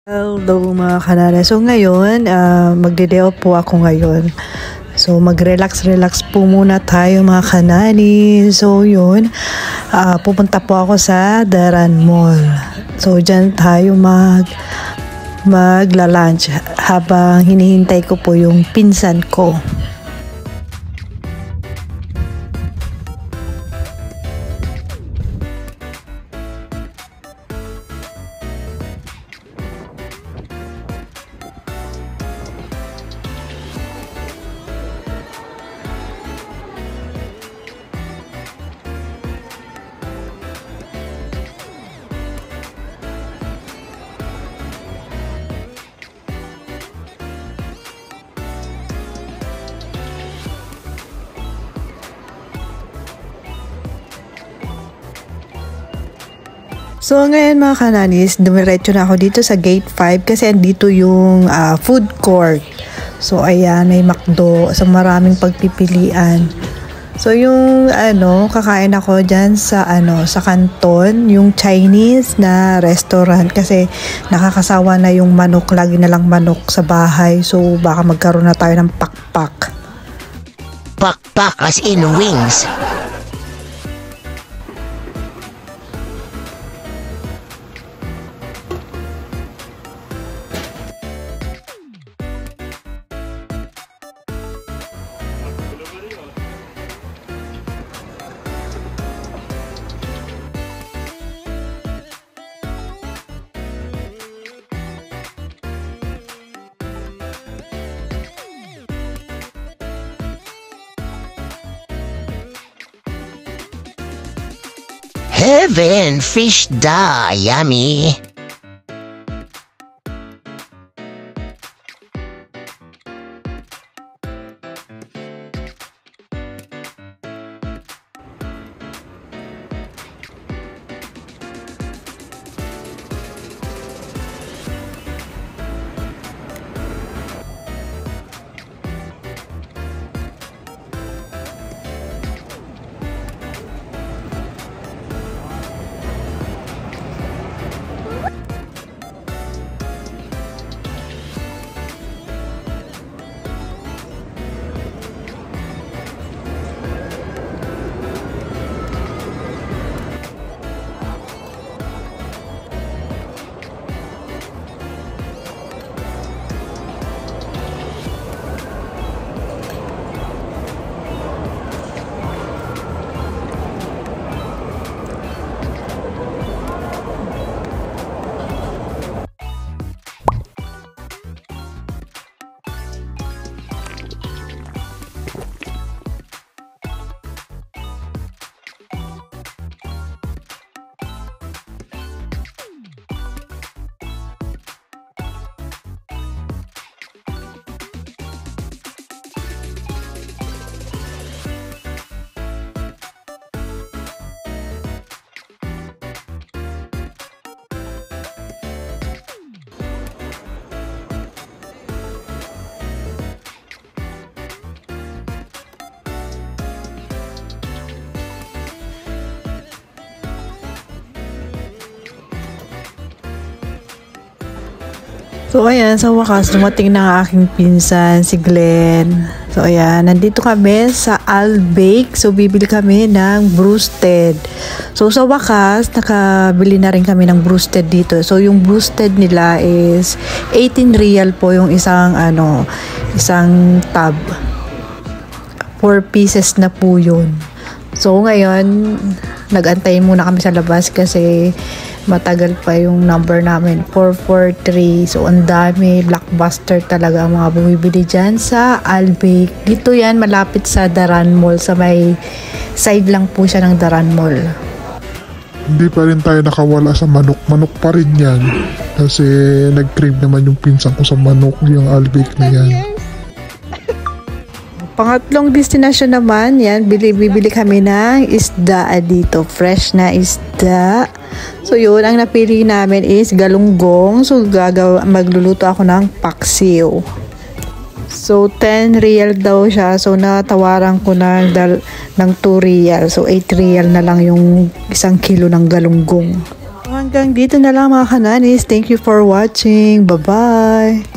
Hello mga kanana. So ngayon, magde-day off po ako ngayon. So mag-relax po muna tayo mga kanani. So yun, pupunta po ako sa Daran Mall. So dyan tayo magla-lunch habang hinihintay ko po yung pinsan ko. So ngayon mga kananis, dumiretso na ako dito sa Gate 5 kasi andito yung food court. So ayan, may McDo, so maraming pagpipilian. So yung kakain ako dyan sa sa Canton, yung Chinese na restaurant kasi nakakasawa na yung manok, lagi na lang manok sa bahay. So baka magkaroon na tayo ng pakpak. Pakpak as in wings. Heaven, fish da, yummy. So ayan, sa wakas dumating na ang aking pinsan, si Glenn. So ayan, nandito kami sa Albake. So bibili kami ng Brewsted. So sa wakas, nakabili na rin kami ng Brewsted dito. So yung Brewsted nila is 18 real po yung isang tub. 4 pieces na po yun. So ngayon, nag-antay muna kami sa labas kasi matagal pa yung number namin, 443. So ang dami, blockbuster talaga ang mga bumibili dyan sa Albake. Dito yan, malapit sa Daran Mall. Sa may side lang po siya ng Daran Mall. Hindi pa rin tayo nakawala sa manok. Manok pa rin yan. Kasi nag-crave naman yung pinsan ko sa manok, yung Albake na yan. Pangatlong destination naman, yan, bibili kami ng isda dito. Fresh na isda. So yun, ang napili namin is galunggong. So magluluto ako ng paksiw. So 10 real daw siya. So natawaran ko ng 2 real. So 8 real na lang yung 1 kilo ng galunggong. Hanggang dito na lang mga kananis. Thank you for watching. Bye-bye!